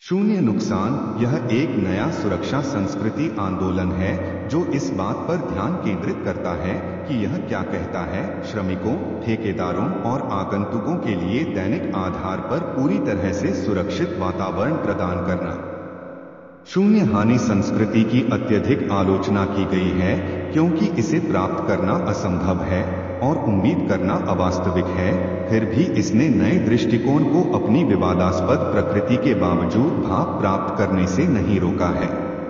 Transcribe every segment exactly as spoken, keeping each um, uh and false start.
शून्य नुकसान यह एक नया सुरक्षा संस्कृति आंदोलन है जो इस बात पर ध्यान केंद्रित करता है कि यह क्या कहता है श्रमिकों, ठेकेदारों और आगंतुकों के लिए दैनिक आधार पर पूरी तरह से सुरक्षित वातावरण प्रदान करना। शून्य हानि संस्कृति की अत्यधिक आलोचना की गई है क्योंकि इसे प्राप्त करना असंभव है और उम्मीद करना अवास्तविक है। फिर भी इसने नए दृष्टिकोण को अपनी विवादास्पद प्रकृति के बावजूद भाव प्राप्त करने से नहीं रोका है।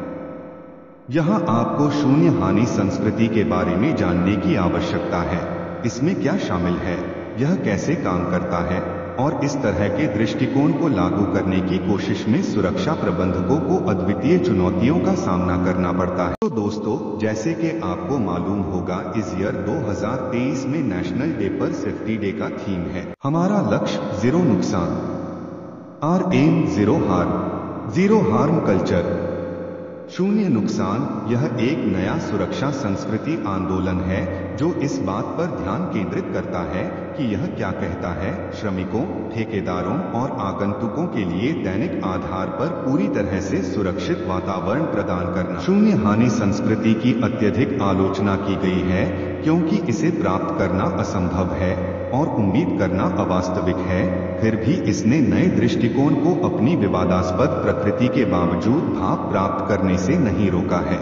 यहाँ आपको शून्य हानि संस्कृति के बारे में जानने की आवश्यकता है। इसमें क्या शामिल है, यह कैसे काम करता है और इस तरह के दृष्टिकोण को लागू करने की कोशिश में सुरक्षा प्रबंधकों को अद्वितीय चुनौतियों का सामना करना पड़ता है। तो दोस्तों, जैसे कि आपको मालूम होगा, इस ईयर दो हज़ार तेईस में नेशनल डे पर सेफ्टी डे का थीम है हमारा लक्ष्य जीरो नुकसान, R M zero harm, zero harm culture. शून्य नुकसान यह एक नया सुरक्षा संस्कृति आंदोलन है जो इस बात पर ध्यान केंद्रित करता है कि यह क्या कहता है श्रमिकों, ठेकेदारों और आगंतुकों के लिए दैनिक आधार पर पूरी तरह से सुरक्षित वातावरण प्रदान करना। शून्य हानि संस्कृति की अत्यधिक आलोचना की गई है क्योंकि इसे प्राप्त करना असंभव है और उम्मीद करना अवास्तविक है। फिर भी इसने नए दृष्टिकोण को अपनी विवादास्पद प्रकृति के बावजूद भाव प्राप्त करने से नहीं रोका है।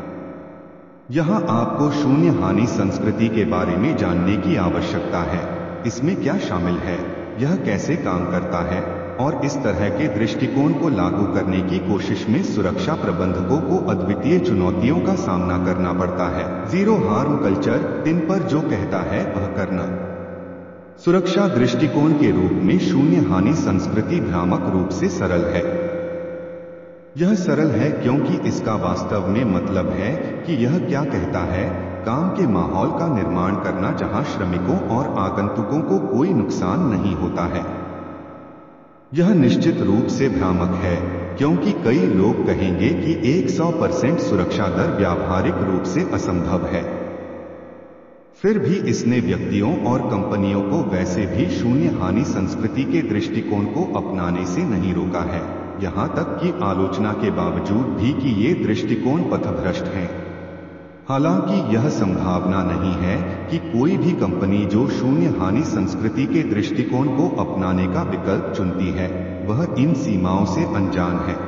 यहाँ आपको शून्य हानि संस्कृति के बारे में जानने की आवश्यकता है। इसमें क्या शामिल है, यह कैसे काम करता है और इस तरह के दृष्टिकोण को लागू करने की कोशिश में सुरक्षा प्रबंधकों को अद्वितीय चुनौतियों का सामना करना पड़ता है। जीरो हार्म कल्चर, इन पर जो कहता है वह करना। सुरक्षा दृष्टिकोण के रूप में शून्य हानि संस्कृति भ्रामक रूप से सरल है। यह सरल है क्योंकि इसका वास्तव में मतलब है कि यह क्या कहता है काम के माहौल का निर्माण करना जहां श्रमिकों और आगंतुकों को कोई नुकसान नहीं होता है। यह निश्चित रूप से भ्रामक है क्योंकि कई लोग कहेंगे कि सौ परसेंट सुरक्षा दर व्यावहारिक रूप से असंभव है। फिर भी इसने व्यक्तियों और कंपनियों को वैसे भी शून्य हानि संस्कृति के दृष्टिकोण को अपनाने से नहीं रोका है, यहाँ तक कि आलोचना के बावजूद भी कि ये दृष्टिकोण पथभ्रष्ट हैं। हालांकि यह संभावना नहीं है कि कोई भी कंपनी जो शून्य हानि संस्कृति के दृष्टिकोण को अपनाने का विकल्प चुनती है वह इन सीमाओं से अनजान है।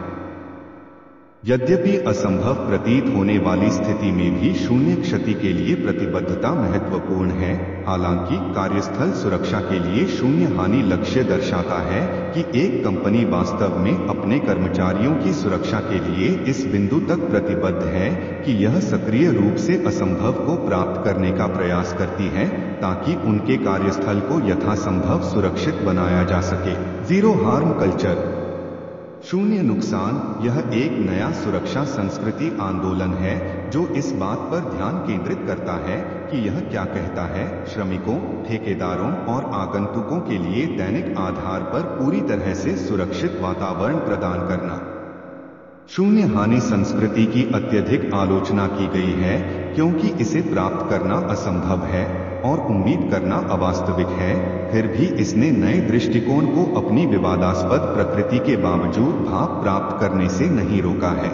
यद्यपि असंभव प्रतीत होने वाली स्थिति में भी शून्य क्षति के लिए प्रतिबद्धता महत्वपूर्ण है। हालांकि कार्यस्थल सुरक्षा के लिए शून्य हानि लक्ष्य दर्शाता है कि एक कंपनी वास्तव में अपने कर्मचारियों की सुरक्षा के लिए इस बिंदु तक प्रतिबद्ध है कि यह सक्रिय रूप से असंभव को प्राप्त करने का प्रयास करती है ताकि उनके कार्यस्थल को यथासंभव सुरक्षित बनाया जा सके। Zero harm culture. शून्य नुकसान यह एक नया सुरक्षा संस्कृति आंदोलन है जो इस बात पर ध्यान केंद्रित करता है कि यह क्या कहता है श्रमिकों, ठेकेदारों और आगंतुकों के लिए दैनिक आधार पर पूरी तरह से सुरक्षित वातावरण प्रदान करना। शून्य हानि संस्कृति की अत्यधिक आलोचना की गई है क्योंकि इसे प्राप्त करना असंभव है और उम्मीद करना अवास्तविक है। फिर भी इसने नए दृष्टिकोण को अपनी विवादास्पद प्रकृति के बावजूद भाव प्राप्त करने से नहीं रोका है।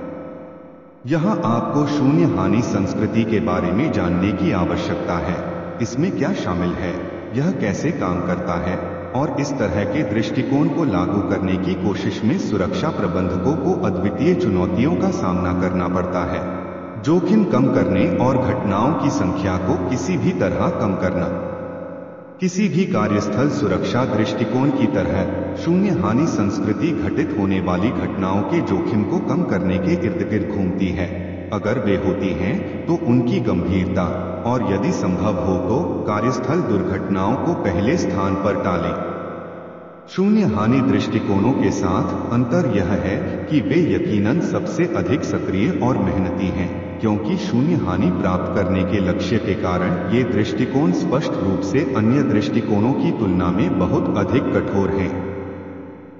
यहाँ आपको शून्य हानि संस्कृति के बारे में जानने की आवश्यकता है। इसमें क्या शामिल है, यह कैसे काम करता है और इस तरह के दृष्टिकोण को लागू करने की कोशिश में सुरक्षा प्रबंधकों को अद्वितीय चुनौतियों का सामना करना पड़ता है। जोखिम कम करने और घटनाओं की संख्या को किसी भी तरह कम करना। किसी भी कार्यस्थल सुरक्षा दृष्टिकोण की तरह शून्य हानि संस्कृति घटित होने वाली घटनाओं के जोखिम को कम करने के इर्द गिर्द घूमती है। अगर वे होती हैं तो उनकी गंभीरता और यदि संभव हो तो कार्यस्थल दुर्घटनाओं को पहले स्थान पर टालें। शून्य हानि दृष्टिकोणों के साथ अंतर यह है कि वे यकीनन सबसे अधिक सक्रिय और मेहनती हैं क्योंकि शून्य हानि प्राप्त करने के लक्ष्य के कारण ये दृष्टिकोण स्पष्ट रूप से अन्य दृष्टिकोणों की तुलना में बहुत अधिक कठोर हैं।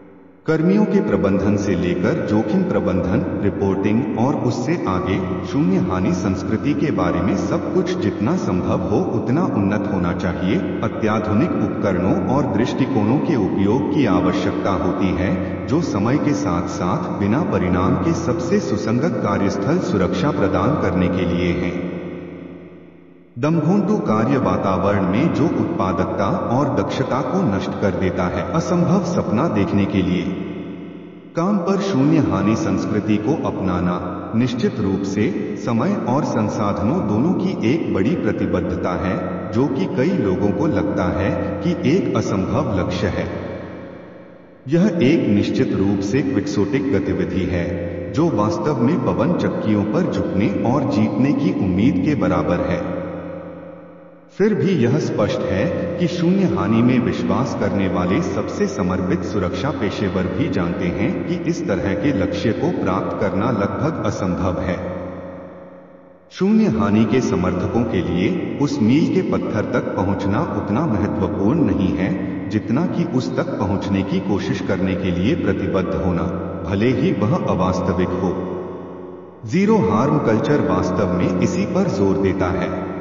कर्मियों के प्रबंधन से लेकर जोखिम प्रबंधन, रिपोर्टिंग और उससे आगे शून्य हानि संस्कृति के बारे में सब कुछ जितना संभव हो उतना उन्नत होना चाहिए। अत्याधुनिक उपकरणों और दृष्टिकोणों के उपयोग की आवश्यकता होती है जो समय के साथ साथ बिना परिणाम के सबसे सुसंगत कार्यस्थल सुरक्षा प्रदान करने के लिए हैं। दम्भोंटू कार्य वातावरण में जो उत्पादकता और दक्षता को नष्ट कर देता है। असंभव सपना देखने के लिए काम पर शून्य हानि संस्कृति को अपनाना निश्चित रूप से समय और संसाधनों दोनों की एक बड़ी प्रतिबद्धता है जो कि कई लोगों को लगता है कि एक असंभव लक्ष्य है। यह एक निश्चित रूप से क्विक्सोटिक गतिविधि है जो वास्तव में पवन चक्कियों पर झुकने और जीतने की उम्मीद के बराबर है। फिर भी यह स्पष्ट है कि शून्य हानि में विश्वास करने वाले सबसे समर्पित सुरक्षा पेशेवर भी जानते हैं कि इस तरह के लक्ष्य को प्राप्त करना लगभग असंभव है। शून्य हानि के समर्थकों के लिए उस मील के पत्थर तक पहुंचना उतना महत्वपूर्ण नहीं है जितना कि उस तक पहुंचने की कोशिश करने के लिए प्रतिबद्ध होना, भले ही वह अवास्तविक हो। जीरो हार्म कल्चर वास्तव में इसी पर जोर देता है।